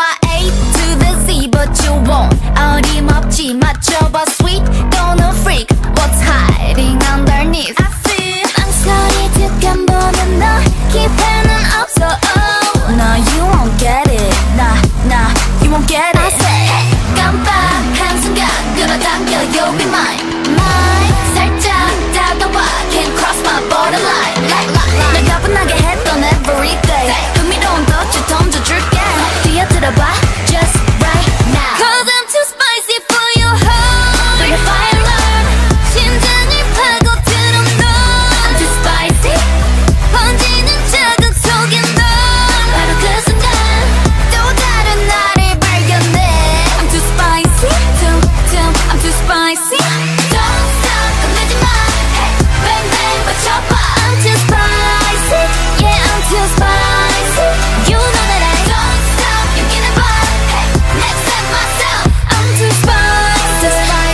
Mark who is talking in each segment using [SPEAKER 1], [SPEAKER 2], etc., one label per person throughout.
[SPEAKER 1] A to the Z but you won't. 어림없지 맞춰봐 sweet 또는 freak. What's hiding underneath? I feel 망설이 득한 보는 너 기회는 없어. Oh. No, you won't get it. Nah, you won't get it. I say 깜빡한 순간 끌어당겨 you'll be mine. 살짝 다가와 can't cross my borderline. 날 가뿐하게 했던 everyday 흥미로운 덫을 던져줄게. 뛰어들어봐 just right now. Cause I'm too spicy for your heart. Bring the fire alarm. 심장을 파고들어 너. I'm too spicy. 번지는 자극 속에 너. 바로 그 순간 또 다른 나를 발견해. I'm too spicy. I'm too spicy. Don't stop 끝내지 마. Hey, bang bang 맞춰봐. I'm too spicy. Yeah, I'm too spicy. You know that I don't stop 여기는 봐. Hey, next time myself. I'm too spicy.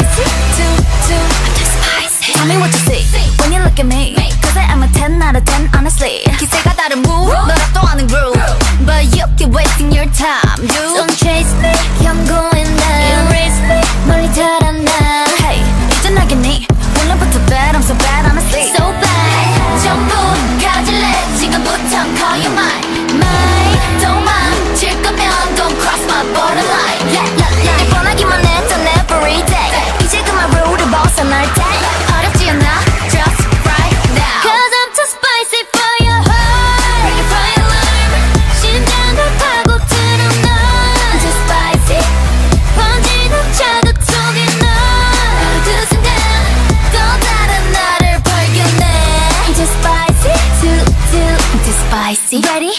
[SPEAKER 1] I'm too spicy. Tell me what you see when you look at me. Cause I am a 10 out of 10 honestly. 기세가 다른 move 너랑 또 하는 groove. But you keep wasting your time, dude. Don't chase me 경고해 나. You raise me 멀리 달아나. Hey, 이제 나겠니? 오늘부터 bad, I'm so bad honestly. So bad 전부 가질래 지금부터 call you mine. 도망칠 거면 don't cross my borderline. 날 뻔하기만 했던 everyday 이제 그만 룰을 벗어날 때 어렵지 않아 just right now. Cause I'm too spicy for your heart. Bring the fire alarm. 심장을 파고들어 너. I'm too spicy. 번지는 자극 속에 너. 바로 그 순간 또 다른 나를 발견해. I'm too spicy. I'm too spicy. Ready?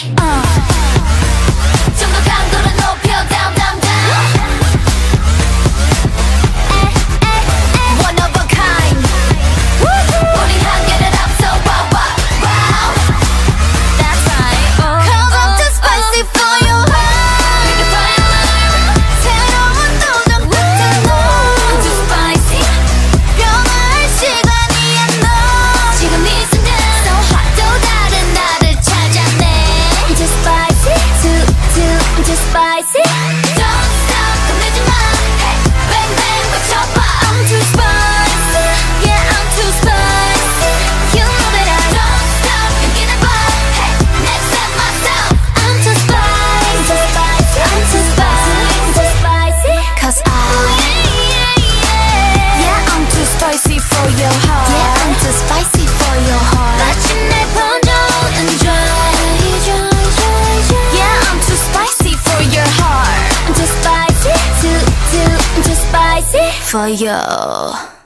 [SPEAKER 1] 좀 더 강도를 높여 down down down. One of a kind. 우리 한계를 앞서 wow wow wow. That's right. Cause I'm too spicy for your heart. Bring the fire alarm. 새로운 도전 끝에 너. I'm too spicy. 변화할 시간이야 너. 지금 이 순간 so hot. 또 다른 나를 찾아내. I'm too spicy. I'm too spicy. Don't stop 끝내지 마. Hey, bang bang 맞춰봐. I'm too spicy. Yeah, I'm too spicy. You know that I don't stop 여기는 봐. Hey, next step myself. I'm too spicy. I'm too spicy. Cause yeah, I'm too spicy for your heart. Yeah, I'm too spicy for your heart. 마치 내 번져오는 Yeah, I'm too spicy for your heart. I'm too spicy, I'm too spicy for you.